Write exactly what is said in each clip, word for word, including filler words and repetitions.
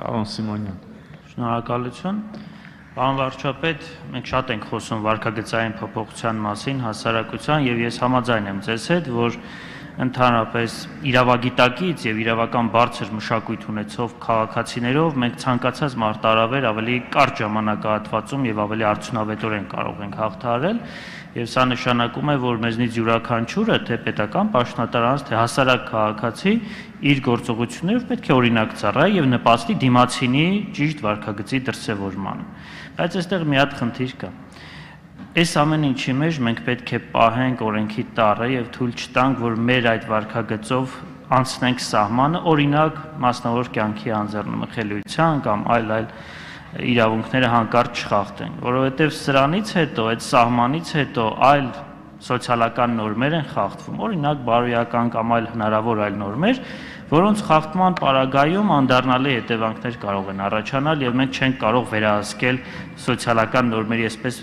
Պարոն Սիմոնյան։ Շնորհակալություն։ Պարոն վարչապետ, մենք շատ ենք խոսում վարքագծային փոփոխության մասին, հասարակության, եւ ես համաձայն եմ ձեզ հետ, որ ընդհանրապես իրավագիտակից եւ իրավական բարձր մշակույթ ունեցող քաղաքացիներով մենք ցանկացած մարտահրավեր ավելի կարճ ժամանակահատվածում եւ ավելի արդյունավետորեն կարող ենք հաղթահարել, եւ սա նշանակում է, որ մեզնից յուրաքանչյուրը, թե պետական պաշտոնատարանց, թե հասարակ քաղաքացի իր գործողություններով պետք է օրինակ ծառայի եւ նպաստի դիմացինի ճիշտ վարքագծի դրսեւորմանը։ Բայց այստեղ մի հատ խնդիր կա։ Այս ամեն ինչի մեջ մենք պետք է պահենք օրենքի տառը եւ թույլ չտանք, որ մեր այդ վարքագծով անցնենք սահմանը, օրինակ մասնավոր կյանքի անձեռնմխելիության կամ այլ այլ իրավունքները հանկարծ չխախտենք, որովհետեւ սրանից հետո, այդ սահմանից հետո այլ սոցիալական նորմեր են խախտվում, օրինակ բարոյական կամ այլ հնարավոր այլ նորմեր, որոնց խախտման պարագայում անդառնալի հետևանքներ կարող են առաջանալ եւ մենք չենք կարող վերահսկել սոցիալական նորմերի այսպես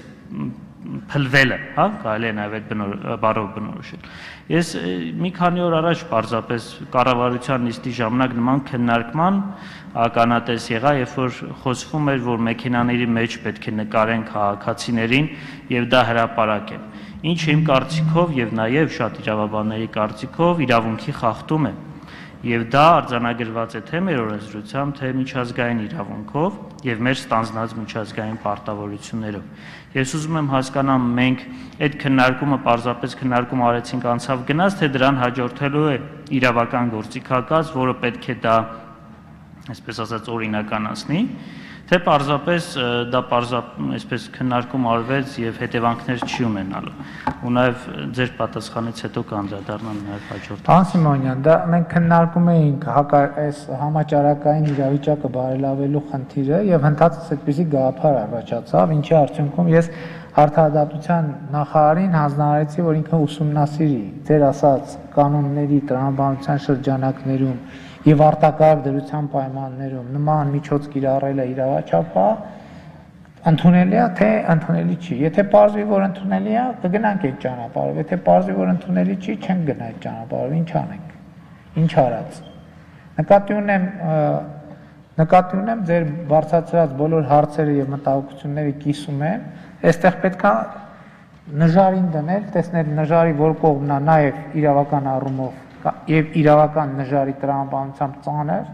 փլվելը, հա, կարելի է նաև այդ բառով բնորոշել։ Ես մի քանի օր առաջ պարզապես կառավարության նիստի ժամանակ նման քննարկման ականատես եղա, երբ որ խոսվում էր, որ մեքենաների մեջ պետք է նկարեն քաղաքացիներին եւ դա հրապարակեն։ Ինչը իմ կարծիքով եւ նաեւ շատ իրավաբանների կարծիքով իրավունքի խախտում է։ Եվ դա արձանագրված է թե մեր օրենսդրությամբ, թե միջազգային իրավունքով եւ մեր ստանձնած միջազգային պարտավորություններով։ Ես ուզում եմ հասկանամ, մենք այդ քննարկումը պարզապես քննարկում արեցինք անցավ գնաց, թե դրան հաջորդելու է իրավական գործիքակաց, որը պետք է դա, այսպես ասած, օրինականացնի, թե պարզապես դա պարզապես այսպես քննարկում արվեց եւ հետևանքներ չի ունենալու։ Ու նաեւ ձեր պատասխանից հետո կանդրադառնամ նաեւ հաջորդ։ Պարոն Սիմոնյան, դա մենք քննարկում էինք այս համաճարակային իրավիճակը բարելավելու խնդիրը եւ հնդածս այդպիսի գաղափար առաջացավ, ինչի արդյունքում ես Արդարադատության նախարարին հանձնարարեցի, որ ինքը ուսումնասիրի ձեր ասած կանոնների տրամաբանության շրջանակներում եւ արտակարգ դրության պայմաններում նման միջոց կիրառելը իրավաչափ է, ընդունելի է, թե ընդունելի չի։ Եթե պարզվի, որ ընդունելի է, կգնանք այդ ճանապարհով, եթե պարզվի, որ ընդունելի չի, չենք գնա այդ ճանապարհով, ինչ անենք։ Ինչ արած։ Նկատի ունեմ նկատի ունեմ ձեր բարձրացրած բոլոր հարցերը եւ մտահոգությունները կիսում եմ, այստեղ պետքա նժարին դնել, տեսնել նժարի որ կողմն է նաեւ իրավական առումով եւ իրավական նժարի տրամաբանությամբ ծանր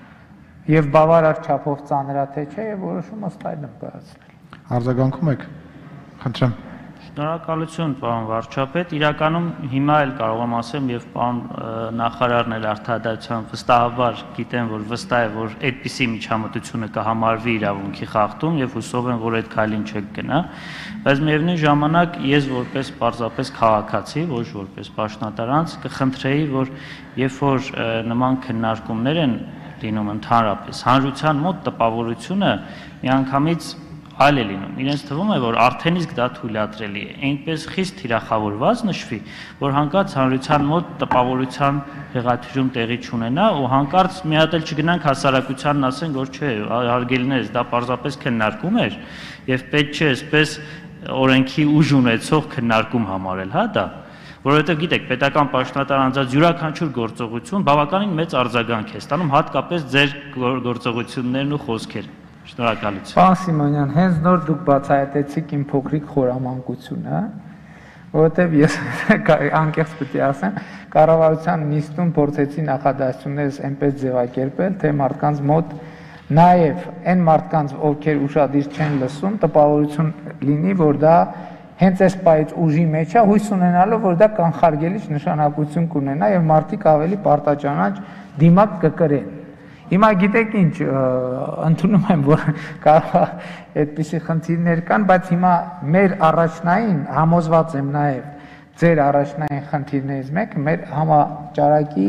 եւ բավարար չափով ծանր է թե չէ եւ որոշումը ըստ այդմ կայացնել։ Արձագանքում եք։ Խնդրեմ։ Շնորհակալություն, պարոն վարչապետ։ Իրականում հիմա էլ կարող եմ ասեմ եւ պարոն նախարարն էլ Արդարադատության վստահաբար գիտեն, որ վստահ է, որ այդպիսի միջամտությունը կհամարվի իրավունքի խախտում եւ հուսով եմ, որ այդ քայլին չեք գնա, բայց միևնույն ժամանակ ես որպես պարզապես քաղաքացի, ոչ որպես պաշտոնատարանց կխնդրեի, որ երբ որ նման քննարկումներ են լինում ընդհանրապես, հանրության մոտ տպավորությունը միանգամից այլ է լինում։ Իրենց թվում է, որ արդեն իսկ դա թույլատրելի է։ Այնպես խիստ թիրախավորված նշվի, որ հանկարծ հանրության մոտ տպավորության հեղաթյուրում տեղի չունենա ու հանկարծ մի հատ էլ չգնանք հասարակությանն ասենք, որ չէ, հարգելիներս, դա պարզապես քննարկում էր եւ պետք չէ այսպես օրենքի ուժ ունեցող քննարկում համարել, հա դա։ Որովհետեւ գիտեք, պետական պաշտոնատար անձած յուրաքանչյուր գործողություն բավականին մեծ արձագանք է ստանում, հատկապես ձեր գործողություններն ու խոսքերը։ Շնորհակալություն։ Պարոն Սիմոնյան, հենց նոր դուք բացահայտեցիք իմ փոքրիկ խորամանկությունը, որովհետև ես անկեղծ պետք է ասեմ, կառավարության նիստում փորձեցի նախադասություններս այնպես ձևակերպել, թե մարդկանց մոտ նաև այն մարդկանց, ովքեր ուշադիր չեն լսում, տպավորություն լինի, որ դա հենց այս պայից ուժի մեջ է, հույս ունենալով, որ դա կանխարգելիչ նշանակություն կունենա եւ մարդիկ ավելի պարտաճանաչ դիմակ կկրեն։ Հիմա գիտեք ինչ, ընդունում եմ, որ կարող է այդպիսի խնդիրներ կան, բայց հիմա մեր առաջնային, համոզված եմ նաև ձեր առաջնային խնդիրներից մեկը մեր համաճարակի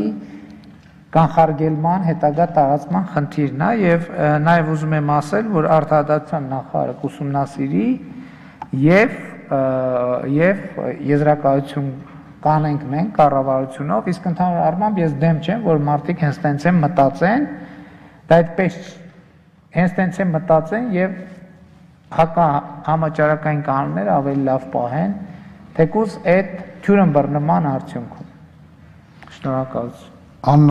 կանխարգելման, հետագա տարածման խնդիրն է եւ նաև ուզում եմ ասել, որ Արդարադատության նախարարը կուսումնասիրի եւ եւ եզրակացություն կանենք մենք կառավարությունով, իսկ ընդհանուր առմամբ ես դեմ չեմ, որ մարդիկ հենց տենց են մտածեն, դա այդպես հենց տենց են մտածեն եւ հակա համաճարակային կանոնները ավելի լավ պահեն, թեկուզ այդ թյուրըմբռնման արդյունքում։ Շնորհակալություն։